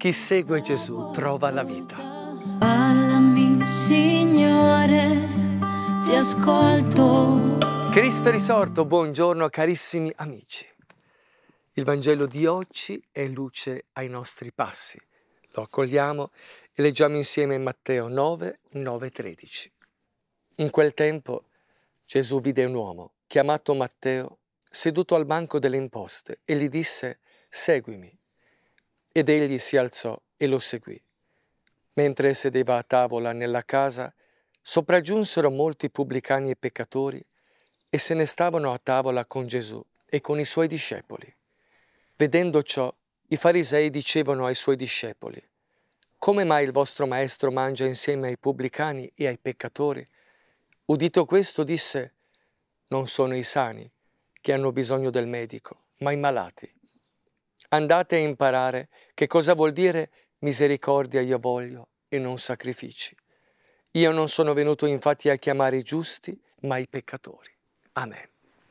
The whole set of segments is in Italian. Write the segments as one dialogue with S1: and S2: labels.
S1: Chi segue Gesù trova la vita.
S2: Parlami, Signore, ti ascolto.
S1: Cristo è risorto, buongiorno carissimi amici. Il Vangelo di oggi è luce ai nostri passi. Lo accogliamo e leggiamo insieme Matteo 9, 9, 13. In quel tempo Gesù vide un uomo, chiamato Matteo, seduto al banco delle imposte e gli disse: «Seguimi». Ed egli si alzò e lo seguì. Mentre sedeva a tavola nella casa, sopraggiunsero molti pubblicani e peccatori e se ne stavano a tavola con Gesù e con i suoi discepoli. Vedendo ciò, i farisei dicevano ai suoi discepoli: «Come mai il vostro maestro mangia insieme ai pubblicani e ai peccatori?» Udito questo, disse: «Non sono i sani che hanno bisogno del medico, ma i malati. Andate a imparare che cosa vuol dire misericordia io voglio e non sacrifici. Io non sono venuto infatti a chiamare i giusti, ma i peccatori». Amen.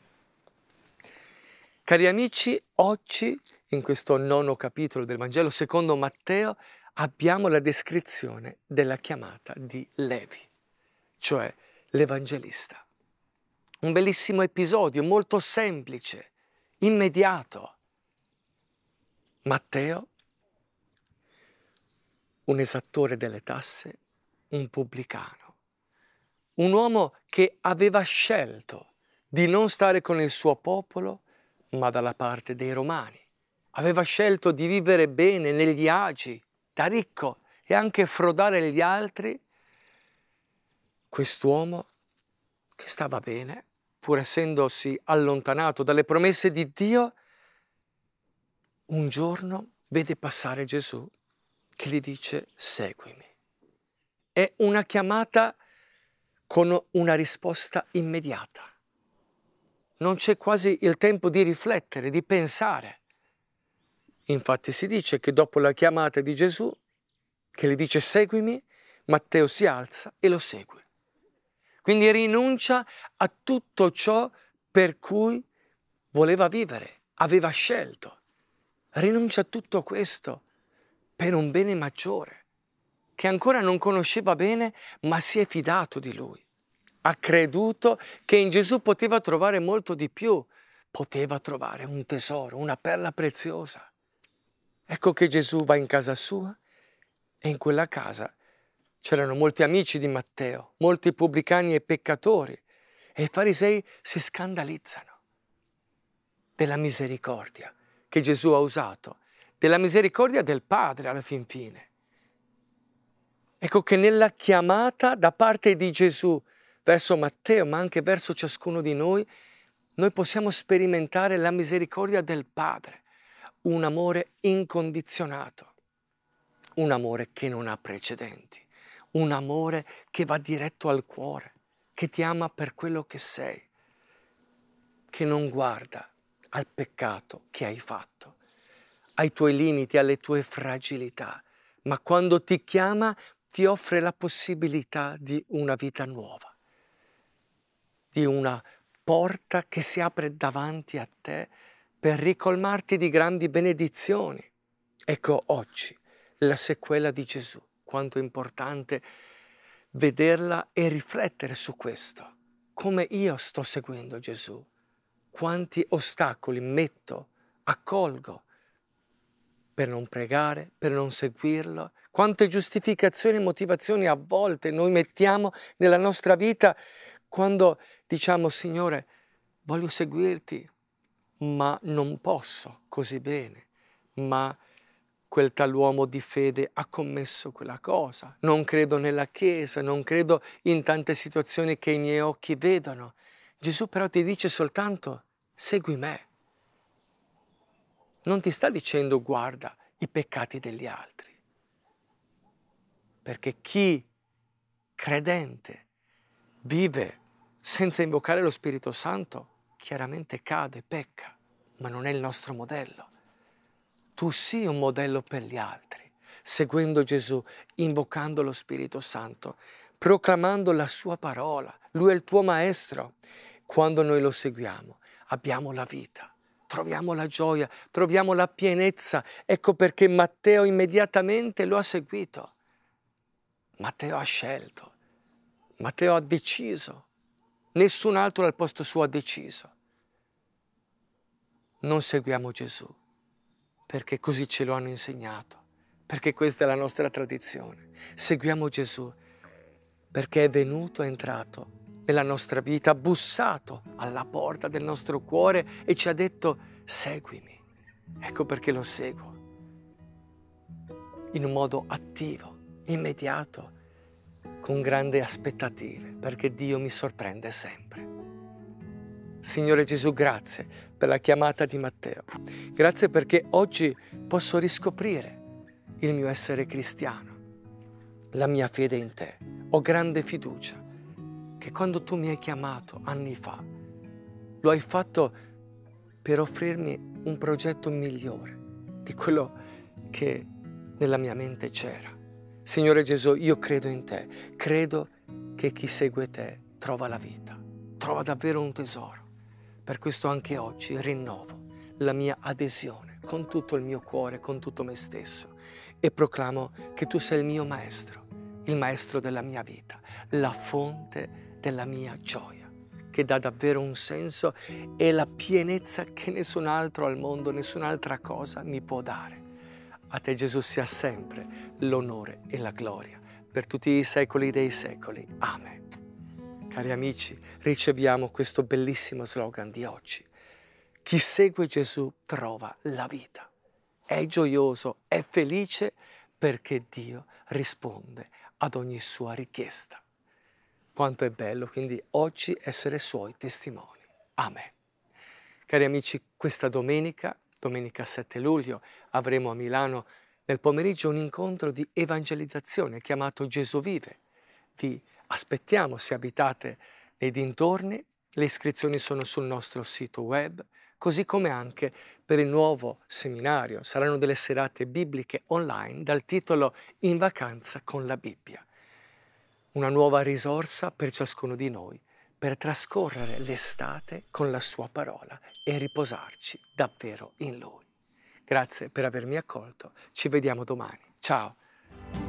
S1: Cari amici, oggi, in questo 9° capitolo del Vangelo secondo Matteo, abbiamo la descrizione della chiamata di Levi, cioè l'Evangelista. Un bellissimo episodio, molto semplice, immediato. Matteo, un esattore delle tasse, un pubblicano, un uomo che aveva scelto di non stare con il suo popolo, ma dalla parte dei Romani. Aveva scelto di vivere bene negli agi, da ricco, e anche frodare gli altri. Quest'uomo che stava bene, pur essendosi allontanato dalle promesse di Dio, un giorno vede passare Gesù che gli dice: «Seguimi». È una chiamata con una risposta immediata. Non c'è quasi il tempo di riflettere, di pensare. Infatti si dice che dopo la chiamata di Gesù, che gli dice «Seguimi», Matteo si alza e lo segue. Quindi rinuncia a tutto ciò per cui voleva vivere, aveva scelto. Rinuncia a tutto questo per un bene maggiore, che ancora non conosceva bene, ma si è fidato di lui. Ha creduto che in Gesù poteva trovare molto di più, poteva trovare un tesoro, una perla preziosa. Ecco che Gesù va in casa sua e in quella casa c'erano molti amici di Matteo, molti pubblicani e peccatori, e i farisei si scandalizzano della misericordia che Gesù ha usato, della misericordia del Padre alla fin fine. Ecco che nella chiamata da parte di Gesù verso Matteo, ma anche verso ciascuno di noi possiamo sperimentare la misericordia del Padre, un amore incondizionato, un amore che non ha precedenti, un amore che va diretto al cuore, che ti ama per quello che sei, che non guarda al peccato che hai fatto, ai tuoi limiti, alle tue fragilità, ma quando ti chiama ti offre la possibilità di una vita nuova, di una porta che si apre davanti a te per ricolmarti di grandi benedizioni. Ecco oggi la sequela di Gesù, quanto è importante vederla e riflettere su questo. Come io sto seguendo Gesù, quanti ostacoli metto, accolgo per non pregare, per non seguirlo, quante giustificazioni e motivazioni a volte noi mettiamo nella nostra vita quando diciamo: «Signore, voglio seguirti, ma non posso così bene, ma quel tal uomo di fede ha commesso quella cosa, non credo nella Chiesa, non credo in tante situazioni che i miei occhi vedono». Gesù però ti dice soltanto: «Segui me». Non ti sta dicendo: «Guarda i peccati degli altri», perché chi credente vive senza invocare lo Spirito Santo chiaramente cade, pecca, ma non è il nostro modello. Tu sii un modello per gli altri, seguendo Gesù, invocando lo Spirito Santo, proclamando la sua parola. Lui è il tuo maestro. Quando noi lo seguiamo, abbiamo la vita, troviamo la gioia, troviamo la pienezza. Ecco perché Matteo immediatamente lo ha seguito. Matteo ha scelto, Matteo ha deciso, nessun altro al posto suo ha deciso. Non seguiamo Gesù, perché così ce lo hanno insegnato, perché questa è la nostra tradizione. Seguiamo Gesù, perché è venuto, è entrato nella nostra vita, ha bussato alla porta del nostro cuore e ci ha detto: seguimi. Ecco perché lo seguo, in un modo attivo, immediato, con grandi aspettative, perché Dio mi sorprende sempre. Signore Gesù, grazie per la chiamata di Matteo. Grazie perché oggi posso riscoprire il mio essere cristiano, la mia fede in te. Ho grande fiducia che quando tu mi hai chiamato anni fa, lo hai fatto per offrirmi un progetto migliore di quello che nella mia mente c'era. Signore Gesù, io credo in te, credo che chi segue te trova la vita, trova davvero un tesoro. Per questo anche oggi rinnovo la mia adesione con tutto il mio cuore, con tutto me stesso, e proclamo che tu sei il mio maestro, il maestro della mia vita, la fonte della mia gioia, che dà davvero un senso e la pienezza che nessun altro al mondo, nessun'altra cosa mi può dare. A te Gesù sia sempre l'onore e la gloria per tutti i secoli dei secoli. Amen. Cari amici, riceviamo questo bellissimo slogan di oggi. Chi segue Gesù trova la vita. È gioioso, è felice perché Dio risponde ad ogni sua richiesta. Quanto è bello quindi oggi essere suoi testimoni. Amen. Cari amici, questa domenica 7 luglio, avremo a Milano nel pomeriggio un incontro di evangelizzazione chiamato Gesù Vive. Vi aspettiamo se abitate nei dintorni, le iscrizioni sono sul nostro sito web, così come anche per il nuovo seminario. Saranno delle serate bibliche online dal titolo In vacanza con la Bibbia. Una nuova risorsa per ciascuno di noi, per trascorrere l'estate con la sua parola e riposarci davvero in Lui. Grazie per avermi accolto, ci vediamo domani. Ciao!